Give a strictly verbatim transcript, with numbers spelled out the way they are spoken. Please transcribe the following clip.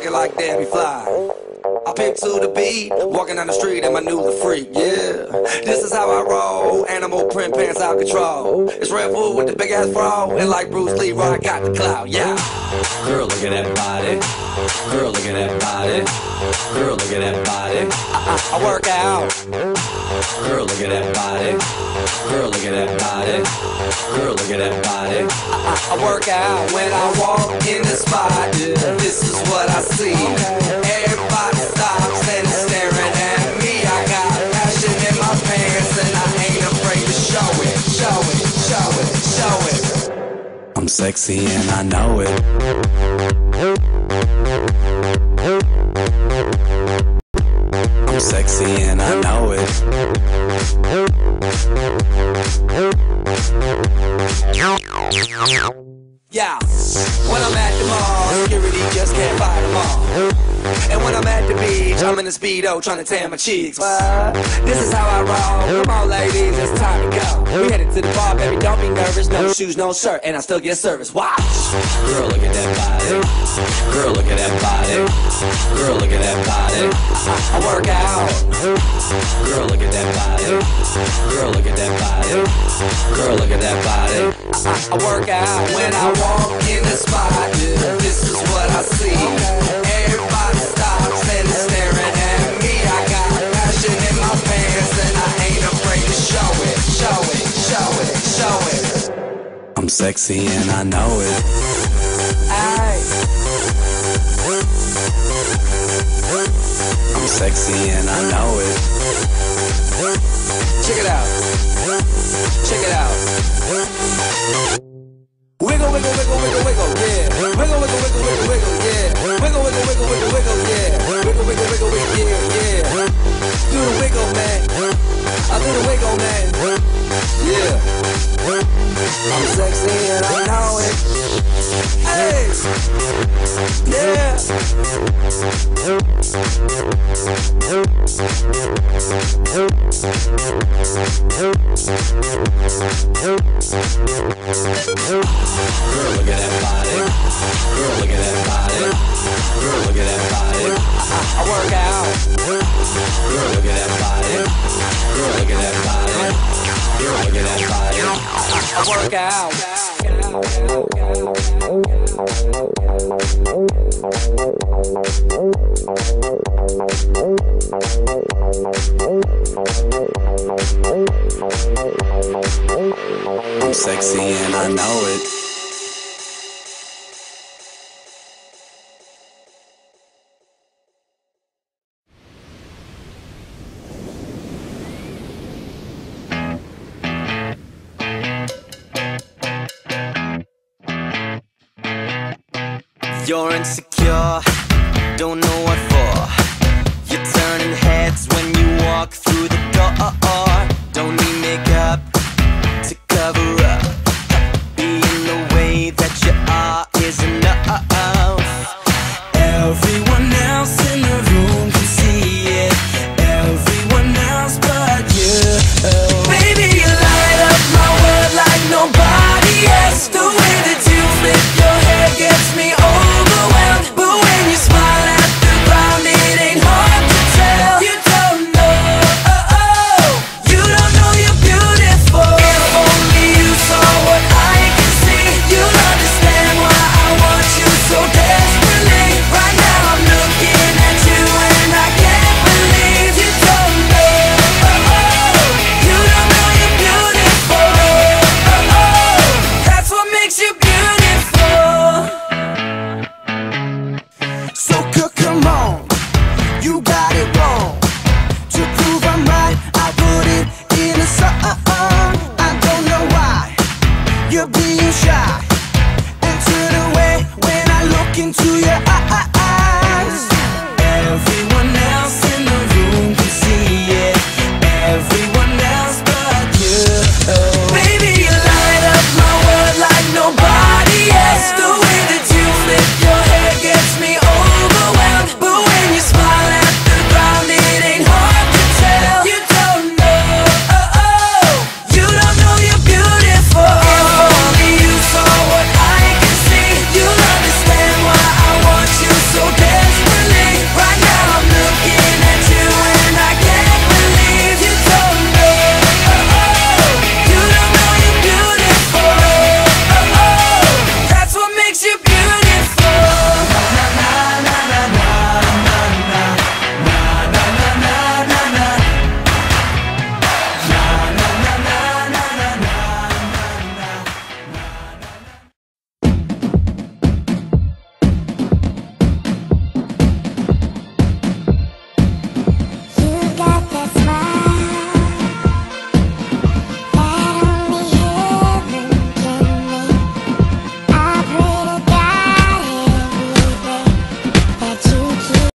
it like Debbie Fly. I pick to the beat, walking down the street and my new the freak, yeah. This is how I roll, animal print pants out control. It's Red Bull with the big ass bra, and like Bruce Lee, I got the clout, yeah. Girl, look at that body. Girl, look at that body. Girl, look at that body. I, I, I work out. Girl, look at that body. Girl, look at that body. Girl, look at that body. I, I, I work out when I walk in the spot. Yeah. This is what I see. Everybody stops and is staring at me. I got passion in my pants and I ain't afraid to show it, show it, show it, show it. I'm sexy and I know it. I'm sexy and I know it. Yeah, when I'm at the mall, security just can't buy them all. And when I'm at the beach, I'm in a Speedo trying to tan my cheeks. What? This is how I roll. Come on, ladies, it's time to go. We headed to the bar, baby, don't be nervous. No shoes, no shirt, and I still get service. Watch. Girl, look at that body. Girl, look at that body. Girl, look at that body. I, I work out. Girl, look at that body. Girl, look at that body. Girl, look at that body. I, I, I work out when I walk in the spot. Yeah, this is what I see. Everybody stops and is staring at me. I got passion in my pants and I ain't afraid to show it, show it, show it, show it. I'm sexy and I know it. Aye. I'm sexy and I know it. Check it out. Check it out. Wiggle, wiggle, wiggle, wiggle, wiggle, yeah. Wiggle, wiggle, wiggle, wiggle, wiggle, yeah. Wiggle, wiggle, wiggle, wiggle, wiggle, yeah. Wiggle, wiggle, wiggle, wiggle, yeah, yeah. Do the wiggle, man. I do the wiggle, man. Yeah. I'm sexy and I know it. Hey. Yeah. Girl, look at that body. Girl, look at that body. Girl, look at that body. I, I work out. Girl, look at that body. Girl, look at that body. Girl, look at that body. I, I work out. I'm sexy and I know it. You're insecure, don't know what for. You're turning heads when you walk through the door.